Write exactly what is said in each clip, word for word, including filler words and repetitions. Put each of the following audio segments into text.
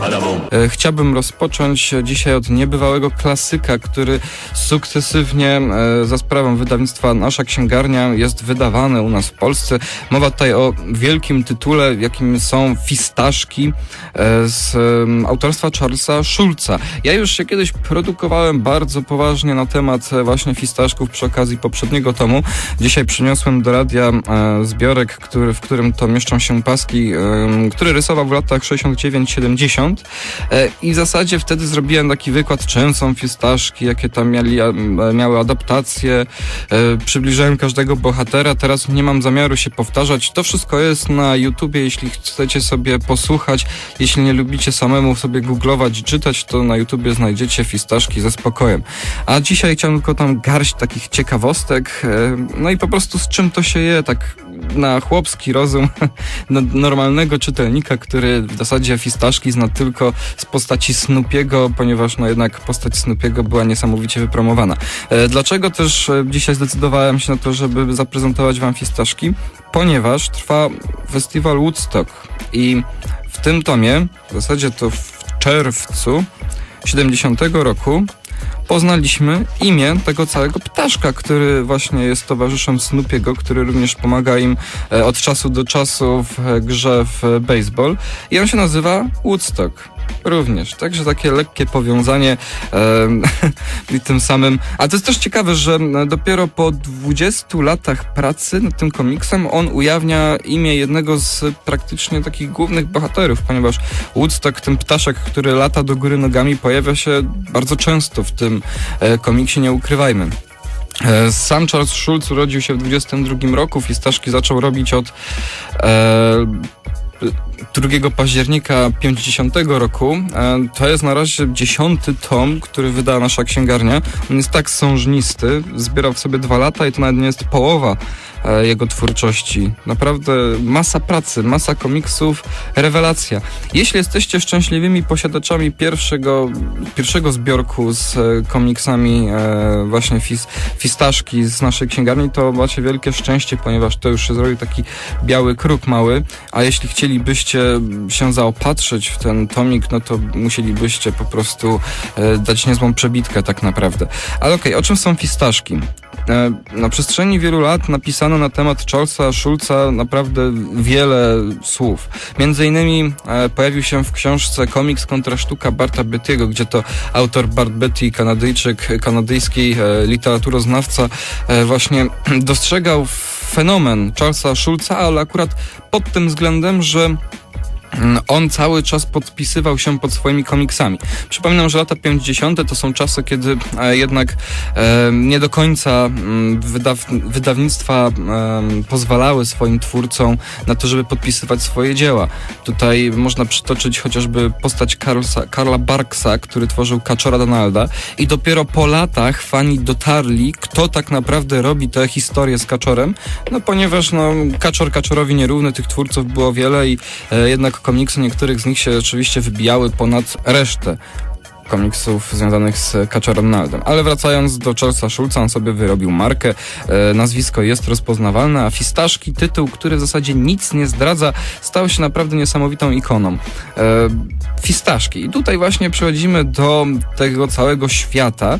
Chciałbym rozpocząć dzisiaj od niebywałego klasyka, który sukcesywnie za sprawą wydawnictwa Nasza Księgarnia jest wydawany u nas w Polsce. Mowa tutaj o wielkim tytule, jakim są Fistaszki z autorstwa Charlesa Schulza. Ja już się kiedyś produkowałem bardzo poważnie na temat właśnie fistaszków przy okazji poprzedniego tomu. Dzisiaj przyniosłem do radia zbiorek, który, w którym to mieszczą się paski, który rysował w latach sześćdziesiąt dziewięć siedemdziesiąt i w zasadzie wtedy zrobiłem taki wykład, czym są fistaszki, jakie tam mieli, miały adaptacje, przybliżyłem każdego bohatera. Teraz nie mam zamiaru się powtarzać. To wszystko jest na YouTubie, jeśli chcecie sobie posłuchać. Jeśli nie lubicie samemu sobie googlować i czytać, to na YouTubie znajdziecie fistaszki ze spokojem. A dzisiaj chciałem tylko tam garść takich ciekawostek, no i po prostu z czym to się je, tak na chłopski rozum normalnego czytelnika, który w zasadzie fistaszki zna tylko z postaci Snoopiego, ponieważ no jednak postać Snoopiego była niesamowicie wypromowana. Dlaczego też dzisiaj zdecydowałem się na to, żeby zaprezentować wam fistaszki? Ponieważ trwa festiwal Woodstock i w tym tomie, w zasadzie to w czerwcu siedemdziesiątego roku, poznaliśmy imię tego całego ptaszka, który właśnie jest towarzyszem Snoopiego, który również pomaga im od czasu do czasu w grze w baseball. I on się nazywa Woodstock. Również, także takie lekkie powiązanie e, i tym samym, a to jest też ciekawe, że dopiero po dwudziestu latach pracy nad tym komiksem on ujawnia imię jednego z praktycznie takich głównych bohaterów, ponieważ Woodstock, ten ptaszek, który lata do góry nogami, pojawia się bardzo często w tym e, komiksie, nie ukrywajmy. Sam Charles Schulz urodził się w dwudziestym drugim roku, fistaszki zaczął robić od e, drugiego października pięćdziesiątego roku. To jest na razie dziesiąty tom, który wydała Nasza Księgarnia. On jest tak sążnisty, zbierał w sobie dwa lata i to nawet nie jest połowa jego twórczości. Naprawdę masa pracy, masa komiksów, rewelacja. Jeśli jesteście szczęśliwymi posiadaczami pierwszego, pierwszego zbiorku z komiksami właśnie fis, fistaszki z Naszej Księgarni, to macie wielkie szczęście, ponieważ to już się zrobił taki biały kruk mały, a jeśli chcielibyście się zaopatrzyć w ten tomik, no to musielibyście po prostu dać niezłą przebitkę tak naprawdę. Ale okej, okay, o czym są fistaszki? Na przestrzeni wielu lat napisano na temat Charlesa Schulza naprawdę wiele słów. Między innymi e, pojawił się w książce Komiks kontra sztuka Barta Bettiego, gdzie to autor Bart Betty, Kanadyjczyk, kanadyjski e, literaturoznawca, e, właśnie dostrzegał fenomen Charlesa Schulza, ale akurat pod tym względem, że on cały czas podpisywał się pod swoimi komiksami. Przypominam, że lata pięćdziesiąte to są czasy, kiedy e, jednak e, nie do końca m, wydaw, wydawnictwa e, pozwalały swoim twórcom na to, żeby podpisywać swoje dzieła. Tutaj można przytoczyć chociażby postać Karlsa, Karla Barksa, który tworzył Kaczora Donalda i dopiero po latach fani dotarli, kto tak naprawdę robi tę historię z Kaczorem, no ponieważ no, Kaczor Kaczorowi nierówny, tych twórców było wiele i e, jednak komiksy niektórych z nich się oczywiście wybijały ponad resztę komiksów związanych z Kaczorem Donaldem. Ale wracając do Charlesa Schulza, on sobie wyrobił markę, e, nazwisko jest rozpoznawalne, a fistaszki, tytuł, który w zasadzie nic nie zdradza, stał się naprawdę niesamowitą ikoną. E, fistaszki. I tutaj właśnie przechodzimy do tego całego świata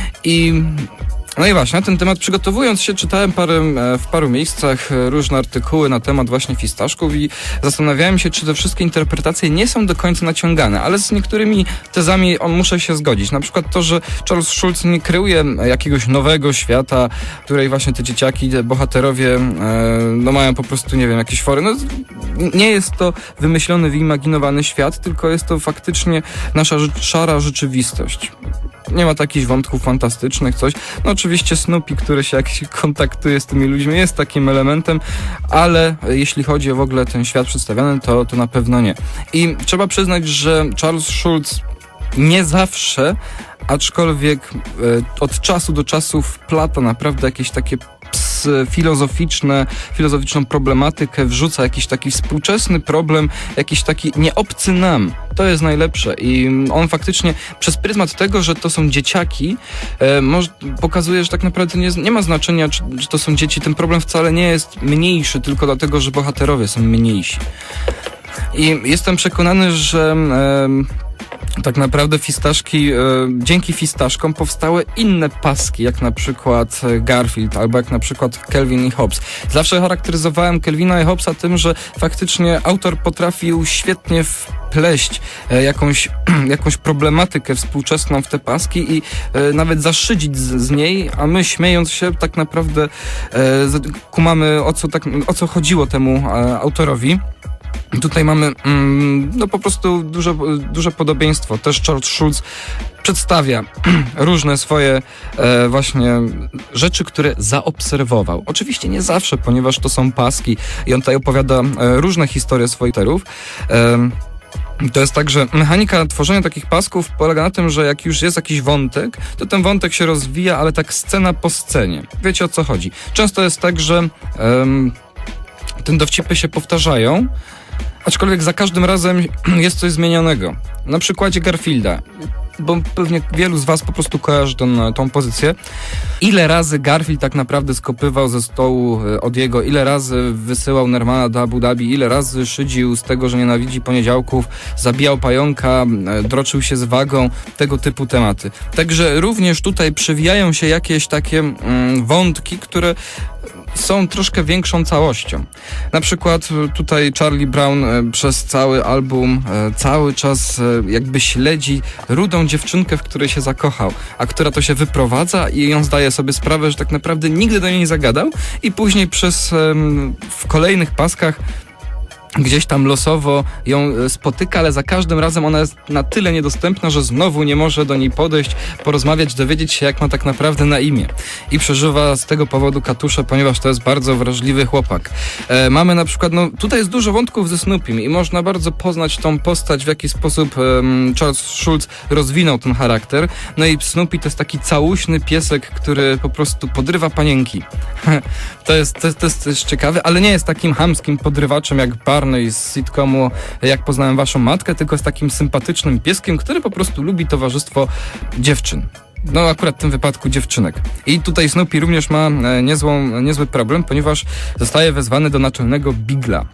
i no i właśnie, na ten temat przygotowując się, czytałem parę, w paru miejscach różne artykuły na temat właśnie fistaszków i zastanawiałem się, czy te wszystkie interpretacje nie są do końca naciągane, ale z niektórymi tezami on muszę się zgodzić. Na przykład to, że Charles Schulz nie kreuje jakiegoś nowego świata, w której właśnie te dzieciaki, te bohaterowie no mają po prostu, nie wiem, jakieś fory. No, nie jest to wymyślony, wyimaginowany świat, tylko jest to faktycznie nasza szara rzeczywistość. Nie ma takich wątków fantastycznych, coś. No oczywiście Snoopy, który się jakiś kontaktuje z tymi ludźmi, jest takim elementem, ale jeśli chodzi o w ogóle ten świat przedstawiony, to, to na pewno nie. I trzeba przyznać, że Charles Schulz nie zawsze, aczkolwiek e, od czasu do czasu wplata naprawdę jakieś takie filozoficzne, filozoficzną problematykę, wrzuca jakiś taki współczesny problem, jakiś taki nieobcy nam. To jest najlepsze i on faktycznie przez pryzmat tego, że to są dzieciaki, e, może, pokazuje, że tak naprawdę nie, nie ma znaczenia, czy, czy to są dzieci. Ten problem wcale nie jest mniejszy, tylko dlatego, że bohaterowie są mniejsi. I jestem przekonany, że e, tak naprawdę fistaszki, e, dzięki fistaszkom powstały inne paski, jak na przykład Garfield, albo jak na przykład Calvin i Hobbes. Zawsze charakteryzowałem Calvina i Hobbesa tym, że faktycznie autor potrafił świetnie wpleść e, jakąś, jakąś problematykę współczesną w te paski i e, nawet zaszydzić z, z niej, a my śmiejąc się tak naprawdę e, kumamy o co, tak, o co chodziło temu e, autorowi. Tutaj mamy mm, no po prostu duże, duże podobieństwo. Też George Shultz przedstawia różne swoje e, właśnie rzeczy, które zaobserwował. Oczywiście nie zawsze, ponieważ to są paski i on tutaj opowiada e, różne historie swoich terów. E, To jest tak, że mechanika tworzenia takich pasków polega na tym, że jak już jest jakiś wątek, to ten wątek się rozwija, ale tak scena po scenie. Wiecie, o co chodzi. Często jest tak, że um, te dowcipy się powtarzają, aczkolwiek za każdym razem jest coś zmienionego. Na przykładzie Garfielda, bo pewnie wielu z was po prostu kojarzy tą, tą pozycję. Ile razy Garfield tak naprawdę skopywał ze stołu Odiego, ile razy wysyłał Nermana do Abu Dhabi, ile razy szydził z tego, że nienawidzi poniedziałków, zabijał pająka, droczył się z wagą, tego typu tematy. Także również tutaj przewijają się jakieś takie mm, wątki, które są troszkę większą całością. Na przykład tutaj Charlie Brown przez cały album cały czas jakby śledzi rudą dziewczynkę, w której się zakochał, a która to się wyprowadza i on zdaje sobie sprawę, że tak naprawdę nigdy do niej nie zagadał i później przez w kolejnych paskach gdzieś tam losowo ją spotyka, ale za każdym razem ona jest na tyle niedostępna, że znowu nie może do niej podejść, porozmawiać, dowiedzieć się, jak ma tak naprawdę na imię. I przeżywa z tego powodu katusze, ponieważ to jest bardzo wrażliwy chłopak. E, mamy na przykład, no tutaj jest dużo wątków ze Snoopym i można bardzo poznać tą postać, w jaki sposób um, Charles Schulz rozwinął ten charakter. No i Snoopy to jest taki całuśny piesek, który po prostu podrywa panienki. to, jest, to, to jest też ciekawe, ale nie jest takim chamskim podrywaczem jak Bar z sitcomu Jak poznałem waszą matkę, tylko z takim sympatycznym pieskiem, który po prostu lubi towarzystwo dziewczyn. No akurat w tym wypadku dziewczynek. I tutaj Snoopy również ma niezłą, niezły problem, ponieważ zostaje wezwany do naczelnego Bigla.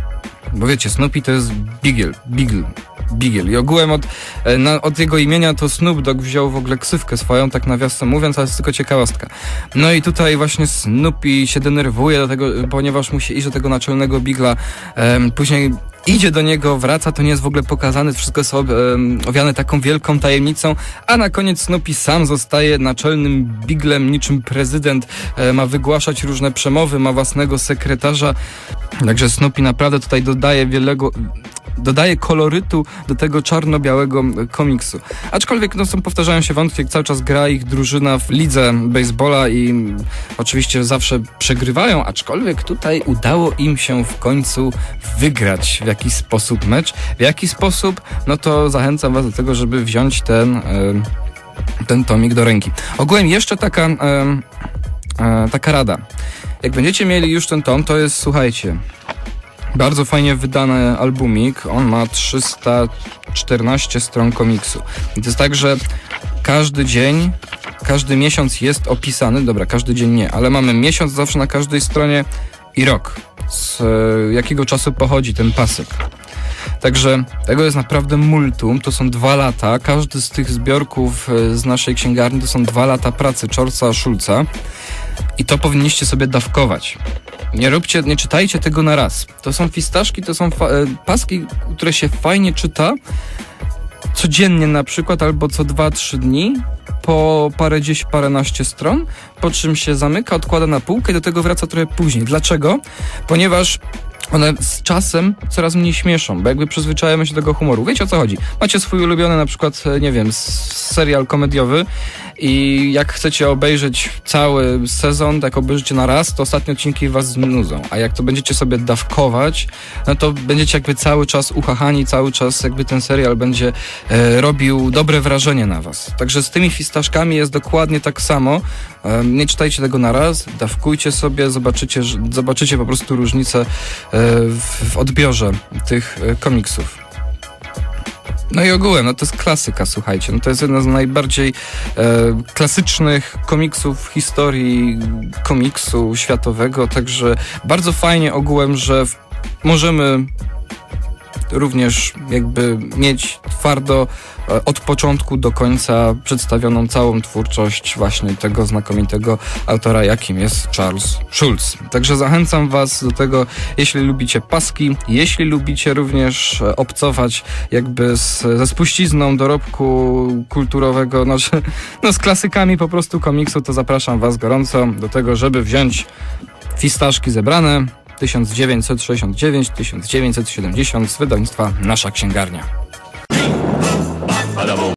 Bo wiecie, Snoopy to jest Bigel, Bigel, Bigel. I ogółem od, na, od jego imienia to Snoop Dogg wziął w ogóle ksywkę swoją, tak nawiasem mówiąc, ale jest tylko ciekawostka. No i tutaj właśnie Snoopy się denerwuje do tego, ponieważ musi iść do tego naczelnego Bigla. Um, później idzie do niego, wraca, to nie jest w ogóle pokazane, wszystko jest um, owiane taką wielką tajemnicą, a na koniec Snoopy sam zostaje naczelnym Biglem, niczym prezydent, e, ma wygłaszać różne przemowy, ma własnego sekretarza. Także Snoopy naprawdę tutaj dodaje wielego... dodaje kolorytu do tego czarno-białego komiksu. Aczkolwiek no, są, powtarzają się wątki, jak cały czas gra ich drużyna w lidze baseballa i oczywiście zawsze przegrywają, aczkolwiek tutaj udało im się w końcu wygrać w jakiś sposób mecz. W jaki sposób? No to zachęcam was do tego, żeby wziąć ten, e, ten tomik do ręki. Ogółem jeszcze taka, e, e, taka rada. Jak będziecie mieli już ten tom, to jest, słuchajcie, bardzo fajnie wydany albumik. On ma trzysta czternaście stron komiksu. I to jest tak, że każdy dzień, każdy miesiąc jest opisany. Dobra, każdy dzień nie, ale mamy miesiąc zawsze na każdej stronie i rok. Z jakiego czasu pochodzi ten pasek. Także tego jest naprawdę multum, to są dwa lata. Każdy z tych zbiorków z naszej księgarni to są dwa lata pracy Charlesa Schulza. I to powinniście sobie dawkować. Nie róbcie, nie czytajcie tego na raz. To są fistaszki, to są fa- paski, które się fajnie czyta codziennie na przykład, albo co dwa trzy dni, po parę dziesięć, paręnaście stron, po czym się zamyka, odkłada na półkę i do tego wraca trochę później. Dlaczego? Ponieważ one z czasem coraz mniej śmieszą, bo jakby przyzwyczajamy się do tego humoru. Wiecie, o co chodzi? Macie swój ulubiony na przykład, nie wiem, serial komediowy i jak chcecie obejrzeć cały sezon, tak obejrzycie na raz, to ostatnie odcinki was znudzą. A jak to będziecie sobie dawkować, no to będziecie jakby cały czas uchachani, cały czas jakby ten serial będzie e, robił dobre wrażenie na was. Także z tymi fistaszkami jest dokładnie tak samo. E, nie czytajcie tego na raz, dawkujcie sobie, zobaczycie, zobaczycie po prostu różnicę e, w, w odbiorze tych e, komiksów. No i ogółem, no to jest klasyka, słuchajcie, no to jest jedna z najbardziej e, klasycznych komiksów w historii komiksu światowego, także bardzo fajnie ogółem, że w, możemy również jakby mieć twardo od początku do końca przedstawioną całą twórczość właśnie tego znakomitego autora, jakim jest Charles Schulz. Także zachęcam was do tego, jeśli lubicie paski, jeśli lubicie również obcować jakby z, ze spuścizną dorobku kulturowego, znaczy, no z klasykami po prostu komiksu, to zapraszam was gorąco do tego, żeby wziąć Fistaszki zebrane tysiąc dziewięćset sześćdziesiąt dziewięć do tysiąc dziewięćset siedemdziesiąt z wydawnictwa Nasza Księgarnia.